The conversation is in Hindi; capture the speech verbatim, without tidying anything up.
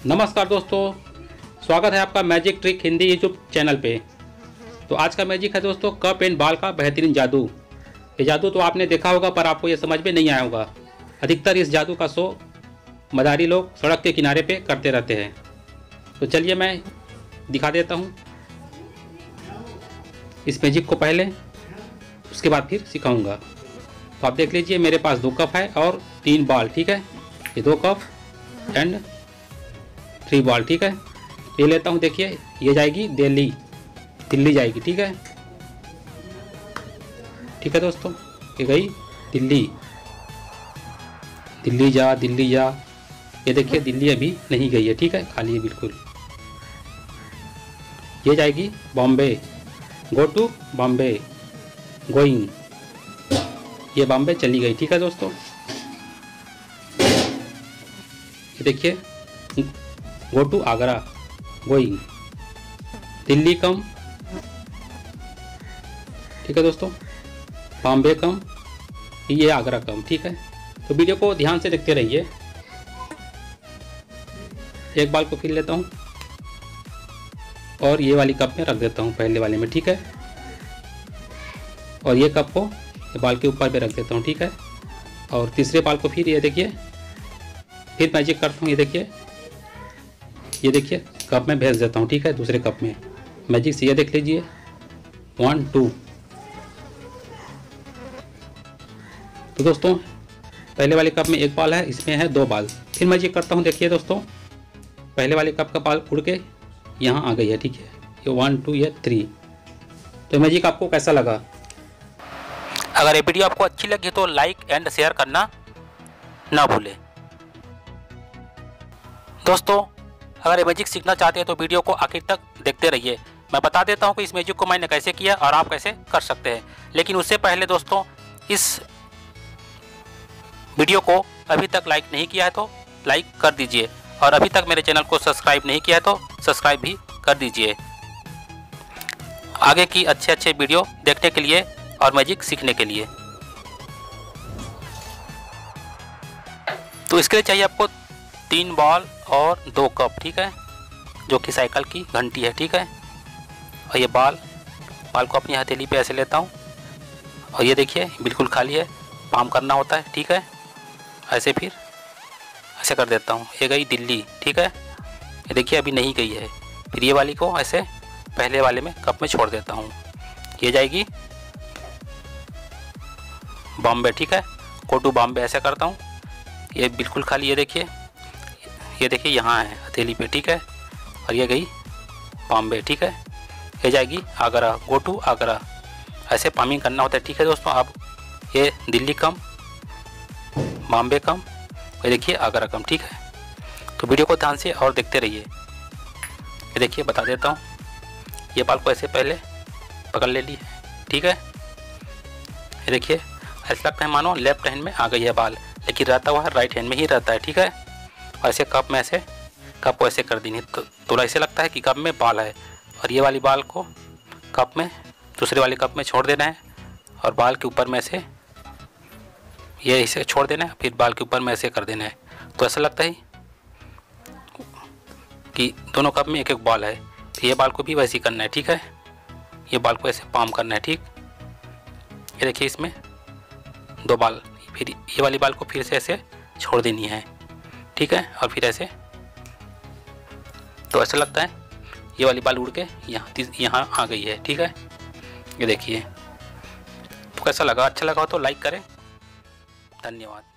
नमस्कार दोस्तों, स्वागत है आपका magic trick Hindi YouTube channel पे। तो आज का मैजिक है दोस्तों कप एंड बाल का बेहतरीन जादू। ये जादू तो आपने देखा होगा पर आपको ये समझ में नहीं आया होगा। अधिकतर इस जादू का शो मदारी लोग सड़क के किनारे पे करते रहते हैं। तो चलिए मैं दिखा देता हूँ इस मैजिक को पहले, उसके बाद फिर सिखाऊंगा। तो आप देख लीजिए मेरे पास दो कप है और तीन बॉल, ठीक है। ये दो कप एंड थ्री बॉल, ठीक है। ये लेता हूँ, देखिए ये जाएगी दिल्ली, दिल्ली जाएगी, ठीक है। ठीक है दोस्तों, ये गई दिल्ली, दिल्ली जा दिल्ली जा। ये देखिए दिल्ली अभी नहीं गई है, ठीक है, खाली है बिल्कुल। ये जाएगी Bombay, go to Bombay, going. ये बॉम्बे चली गई, ठीक है दोस्तों। ये देखिए go to Agra, going. Delhi come, ठीक है दोस्तों, बॉम्बे कम, ये आगरा कम, ठीक है। तो वीडियो को ध्यान से देखते रहिए। एक बाल को फिर लेता हूँ और ये वाली कप में रख देता हूँ पहले वाले में, ठीक है। और ये कप को ये बाल के ऊपर पे रख देता हूँ, ठीक है। और तीसरे बाल को फिर ये देखिए फिर मैजिक करता हूँ। ये देखिए ये देखिए कप में भेज देता हूँ, ठीक है, दूसरे कप में मैजिक से। ये देख लीजिए वन टू। तो दोस्तों पहले वाले कप में एक बाल है, इसमें है दो बाल। फिर मैजिक करता हूँ, देखिए दोस्तों पहले वाले कप का बाल उड़ के यहाँ आ गई है, ठीक है। ये वन टू ये थ्री। तो मैजिक आपको कैसा लगा? अगर ये वीडियो आपको अच्छी लगी तो लाइक एंड शेयर करना ना भूलें। दोस्तों अगर ये मैजिक सीखना चाहते हैं तो वीडियो को आखिर तक देखते रहिए। मैं बता देता हूँ कि इस मैजिक को मैंने कैसे किया और आप कैसे कर सकते हैं। लेकिन उससे पहले दोस्तों इस वीडियो को अभी तक लाइक नहीं किया है तो लाइक कर दीजिए, और अभी तक मेरे चैनल को सब्सक्राइब नहीं किया है तो सब्सक्राइब भी कर दीजिए आगे की अच्छे अच्छे वीडियो देखने के लिए और मैजिक सीखने के लिए। तो इसके लिए चाहिए आपको तीन बॉल और दो कप, ठीक है, जो कि साइकिल की घंटी है, ठीक है। और ये बाल बाल को अपनी हथेली पे ऐसे लेता हूँ और ये देखिए बिल्कुल खाली है, पाम करना होता है, ठीक है। ऐसे फिर ऐसे कर देता हूँ। ये गई दिल्ली, ठीक है। ये देखिए अभी नहीं गई है। फिर ये वाली को ऐसे पहले वाले में कप में छोड़ देता हूँ। ये जाएगी बॉम्बे, ठीक है, गो टू बॉम्बे ऐसे करता हूँ। ये बिल्कुल खाली, ये देखिए ये देखिए यहाँ है हथेली पे, ठीक है। और ये गई बॉम्बे, ठीक है। ये जाएगी आगरा, गो टू आगरा। ऐसे पामिंग करना होता है, ठीक है दोस्तों। आप ये दिल्ली कम, बॉम्बे कम, ये देखिए आगरा कम, ठीक है। तो वीडियो को ध्यान से और देखते रहिए। ये देखिए बता देता हूँ, ये बाल को ऐसे पहले पकड़ ले ली, ठीक है। ये देखिए ऐसा लगता है मानो लेफ्ट हैंड में आ गई है बाल, लेकिन रहता हुआ राइट हैंड में ही रहता है, ठीक है। और ऐसे कप में ऐसे कप को ऐसे कर देनी, तो थोड़ा ऐसे लगता है कि कप में बाल है। और ये वाली बाल को कप में दूसरे वाले कप में छोड़ देना है और बाल के ऊपर में ऐसे ये ऐसे छोड़ देना है, फिर बाल के ऊपर में ऐसे कर देना है। तो ऐसा लगता है कि दोनों कप में एक एक बाल है। तो ये बाल को भी वैसे ही करना है, ठीक है। ये बाल को ऐसे पाम करना है, ठीक। ये देखिए इसमें दो बाल, फिर ये वाली बाल को फिर से ऐसे छोड़ देनी है, ठीक है। और फिर ऐसे, तो ऐसा लगता है ये वाली बाल उड़ के यहाँ यहाँ आ गई है, ठीक है। ये देखिए। तो कैसा लगा? अच्छा लगा हो तो लाइक करें। धन्यवाद।